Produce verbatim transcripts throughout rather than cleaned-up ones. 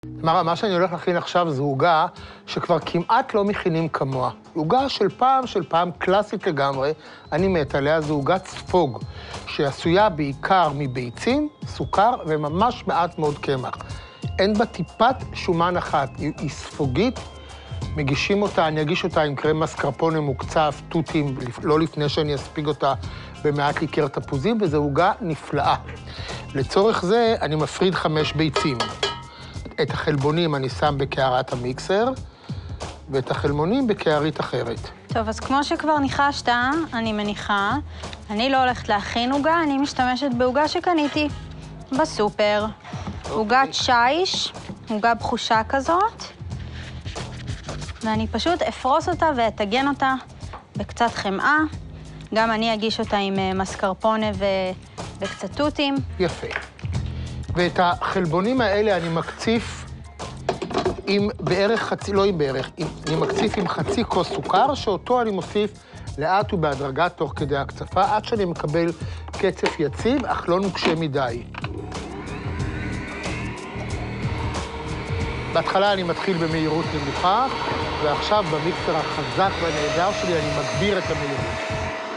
תמרה, מה שאני הולך להכין עכשיו זו עוגה שכבר כמעט לא מכינים כמוה. עוגה של פעם, של פעם קלאסית לגמרי, אני מת עליה, זו עוגת ספוג, שעשויה בעיקר מביצים, סוכר וממש מעט מאוד קמח. אין בה טיפת שומן אחת, היא, היא ספוגית, מגישים אותה, אני אגיש אותה עם קרם מסקרפונה מוקצף, תותים, לא לפני שאני אספיג אותה במעט ליקר תפוזים, וזו עוגה נפלאה. לצורך זה אני מפריד חמש ביצים. את החלבונים אני שם בקערת המיקסר, ואת החלמונים בקערית אחרת. טוב, אז כמו שכבר ניחשת, אני מניחה, אני לא הולכת להכין עוגה, אני משתמשת בעוגה שקניתי בסופר. עוגת שיש, עוגה בחושה כזאת, ואני פשוט אפרוס אותה ואתגן אותה בקצת חמאה. גם אני אגיש אותה עם מסקרפונה וקצת תותים. יפה. ואת החלבונים האלה אני מקציף עם בערך חצי, לא עם בערך, אני מקציף עם חצי כוס סוכר, שאותו אני מוסיף לאט ובהדרגה תוך כדי הקצפה, עד שאני מקבל קצף יציב, אך לא נוקשה מדי. בהתחלה אני מתחיל במהירות נמוכה, ועכשיו במיקסר החזק והנהדר שלי אני מגביר את המהירות.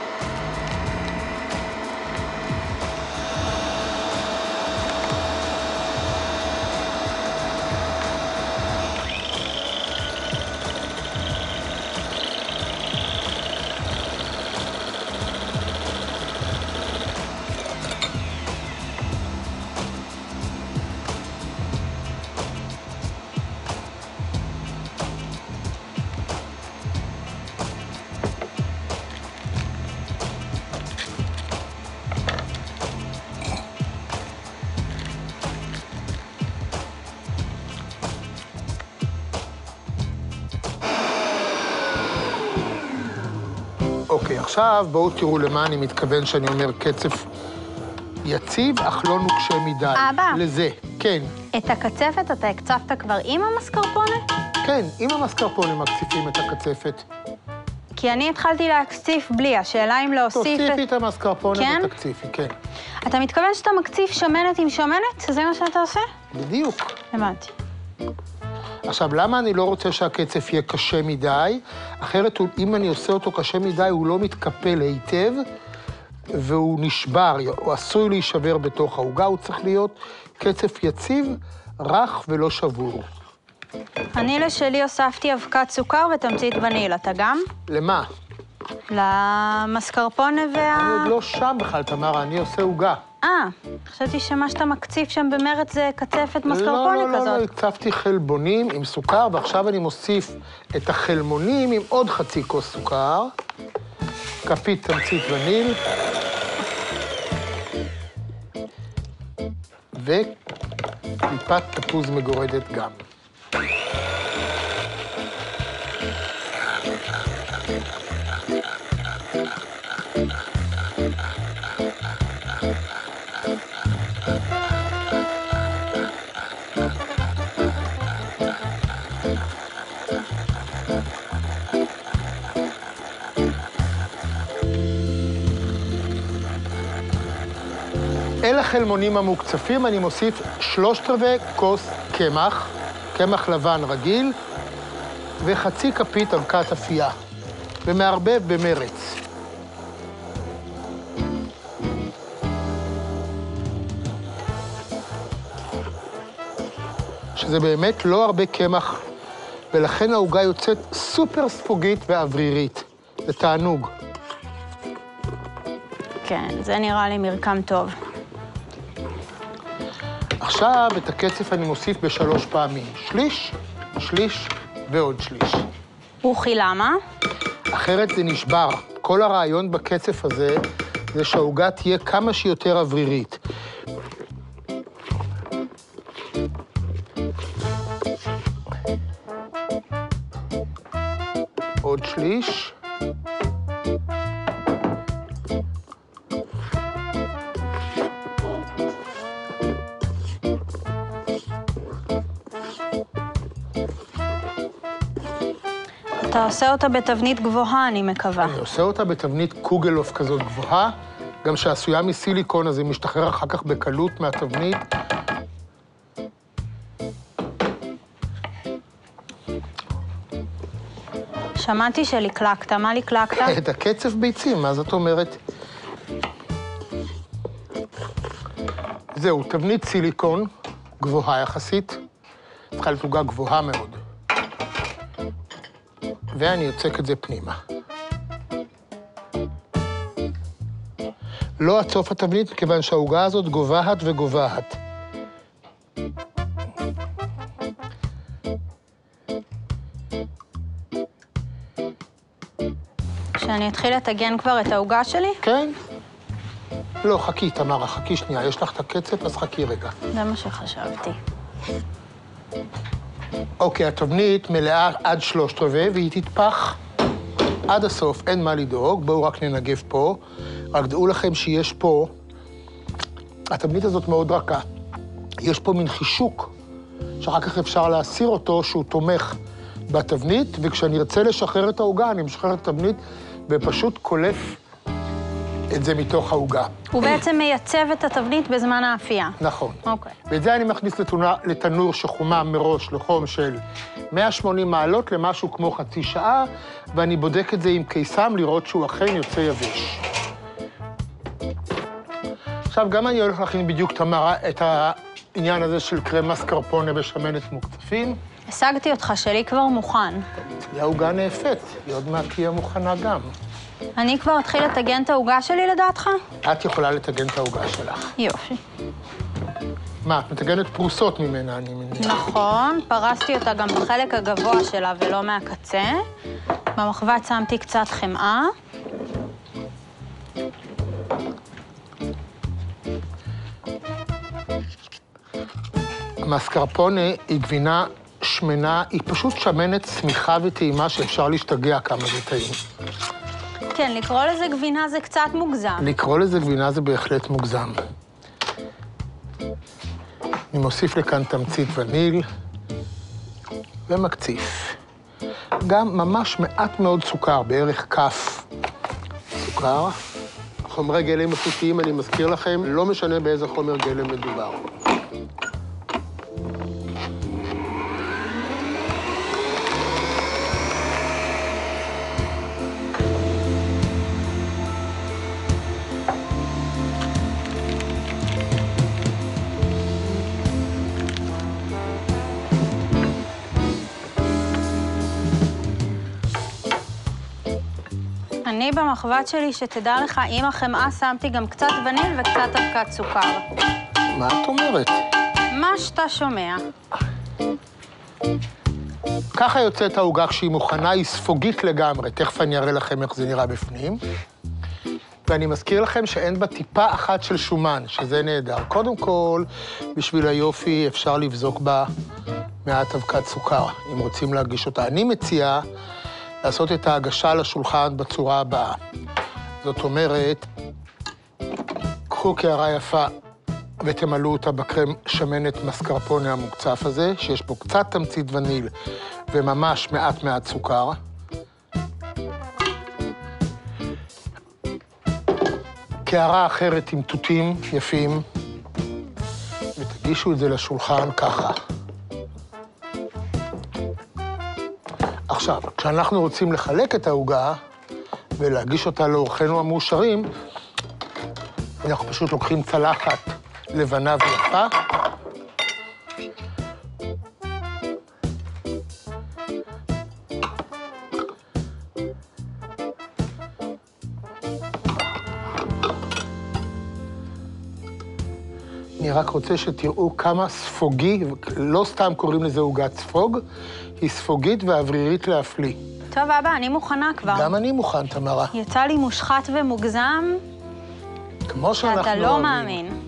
אוקיי, עכשיו בואו תראו למה אני מתכוון שאני אומר קצף יציב, אך לא נוקשה מדי. אבא. לזה, כן. את הקצפת אתה הקצפת כבר עם המסקרפונה? כן, עם המסקרפונה מקציפים את הקצפת. כי אני התחלתי להקציף בלי, השאלה אם להוסיף... תוסיפי את המסקרפונה כן? ותקציפי, כן. אתה מתכוון שאתה מקציף שמנת עם שמנת? זה מה שאתה עושה? בדיוק. הבנתי. עכשיו, למה אני לא רוצה שהקצף יהיה קשה מדי? אחרת, אם אני עושה אותו קשה מדי, הוא לא מתקפל היטב, והוא נשבר, הוא עשוי להישבר בתוך העוגה, הוא צריך להיות קצף יציב, רך ולא שבור. אני לשלי הוספתי אבקת סוכר ותמצית וניל, אתה גם? למה? למסקרפונה וה... אני עוד לא שם בכלל, תמרה, אני עושה עוגה. אה, חשבתי שמה שאתה מקציף שם במרץ זה קצפת מסקרפונה לא, לא, כזאת. לא, לא, הקצפתי חלבונים עם סוכר, ועכשיו אני מוסיף את החלמונים עם עוד חצי כוס סוכר, כפית תמצית וניל, וקליפת תפוז מגורדת גם. אל החלמונים המוקצפים אני מוסיף שלושת רבעי כוס קמח, קמח לבן רגיל, וחצי כפית אבקת אפייה, ומערבב במרץ. שזה באמת לא הרבה קמח, ולכן העוגה יוצאת סופר ספוגית ואוורירית. זה תענוג. כן, זה נראה לי מרקם טוב. עכשיו את הקצף אני מוסיף בשלוש פעמים. שליש, שליש ועוד שליש. וכי למה? אחרת זה נשבר. כל הרעיון בקצף הזה זה שהעוגה תהיה כמה שיותר אוורירית. עוד שליש. אתה עושה אותה בתבנית גבוהה, אני מקווה. אני עושה אותה בתבנית קוגלוף כזאת גבוהה, גם שעשויה מסיליקון, אז היא משתחרר אחר כך בקלות מהתבנית. שמעתי שלקלקת, מה לקלקת? את הקצף ביצים, מה זאת אומרת? זהו, תבנית סיליקון גבוהה יחסית. צריכה להיות עוגה גבוהה מאוד. ואני יוצק את זה פנימה. לא עד סוף התבנית, מכיוון שהעוגה הזאת גובהת וגובהת. שאני אתחיל לטגן כבר את העוגה שלי? כן. לא, חכי, תמרה, חכי שנייה. יש לך את הקצף, אז חכי רגע. זה מה שחשבתי. אוקיי, התבנית מלאה עד שלושת רבעי, והיא תתפח עד הסוף, אין מה לדאוג. בואו רק ננגב פה. רק דעו לכם שיש פה, התבנית הזאת מאוד רכה. יש פה מין חישוק, שאחר כך אפשר להסיר אותו, שהוא תומך בתבנית, וכשאני ארצה לשחרר את העוגה, אני משחרר את התבנית, ופשוט קולף את זה מתוך העוגה. הוא בעצם מייצב את התבנית בזמן האפייה. נכון. אוקיי. ואת זה אני מכניס לתנור, לתנור שחומם מראש לחום של מאה ושמונים מעלות למשהו כמו חצי שעה, ואני בודק את זה עם קיסם לראות שהוא אכן יוצא יבש. עכשיו, גם אני הולך להכין בדיוק תמרה את העניין הזה של קרם מסקרפונה בשמנת מוקצפים. השגתי אותך, שלי כבר מוכן. העוגה נאפת, היא עוד מעט תהיה מוכנה גם. אני כבר אתחיל לטגן את העוגה שלי לדעתך? את יכולה לטגן את העוגה שלך. יופי. מה, את מטגנת פרוסות ממנה, אני מניח. נכון, פרסתי אותה גם בחלק הגבוה שלה ולא מהקצה. במחבת שמתי קצת חמאה. המסקרפונה היא גבינה שמנה, היא פשוט שמנת צמיחה וטעימה שאפשר להשתגע כמה זה טעים. כן, לקרוא לזה גבינה זה קצת מוגזם. לקרוא לזה גבינה זה בהחלט מוגזם. אני מוסיף לכאן תמצית וניל ומקציף. גם ממש מעט מאוד סוכר, בערך כף סוכר. חומרי גלם איכותיים, אני מזכיר לכם, לא משנה באיזה חומר גלם מדובר. אני במחבת שלי, שתדע לך, עם החמאה שמתי גם קצת וניל וקצת אבקת סוכר. מה את אומרת? מה שאתה שומע. ככה יוצאת העוגה כשהיא מוכנה, היא ספוגית לגמרי. תכף אני אראה לכם איך זה נראה בפנים. ואני מזכיר לכם שאין בה טיפה אחת של שומן, שזה נהדר. קודם כל, בשביל היופי אפשר לבזוק בה מעט אבקת סוכר, אם רוצים להגיש אותה. אני מציע לעשות את ההגשה לשולחן בצורה הבאה. זאת אומרת, קחו קערה יפה ותמלאו אותה בקרם שמנת מסקרפונה המוקצף הזה, שיש פה קצת תמצית וניל וממש מעט מעט סוכר. קערה אחרת עם תותים יפים, ותגישו את זה לשולחן ככה. עכשיו, כשאנחנו רוצים לחלק את העוגה ולהגיש אותה לאורחינו המאושרים, אנחנו פשוט לוקחים צלחת לבנה ויפה, אני רק רוצה שתראו כמה ספוגי, לא סתם קוראים לזה עוגת ספוג, היא ספוגית ואוורירית להפליא. טוב, אבא, אני מוכנה כבר. גם אני מוכן, תמרה. יצא לי מושחת ומוגזם, כמו שאנחנו ואתה לא אוהבים. מאמין.